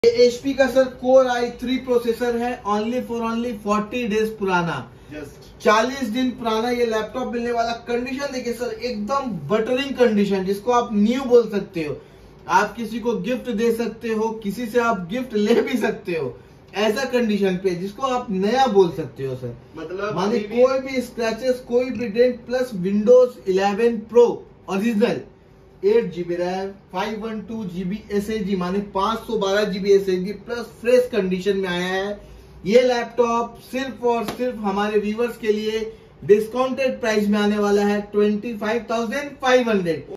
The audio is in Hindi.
HP का सर Core i3 प्रोसेसर है, ओनली 40 डेज पुराना, 40 दिन पुराना ये लैपटॉप मिलने वाला। कंडीशन देखिए सर, एकदम बटरिंग कंडीशन, जिसको आप न्यू बोल सकते हो। आप किसी को गिफ्ट दे सकते हो, किसी से आप गिफ्ट ले भी सकते हो ऐसा कंडीशन पे, जिसको आप नया बोल सकते हो सर। मतलब माने कोई भी स्क्रैचेस, कोई भी dent, plus Windows 11 pro original, 8GB RAM, 512GB SSD, माने 512GB SSD plus fresh condition में आया है। ये लैपटॉप सिर्फ और सिर्फ हमारे व्यूवर्स के लिए डिस्काउंटेड प्राइस में आने वाला है 25,500।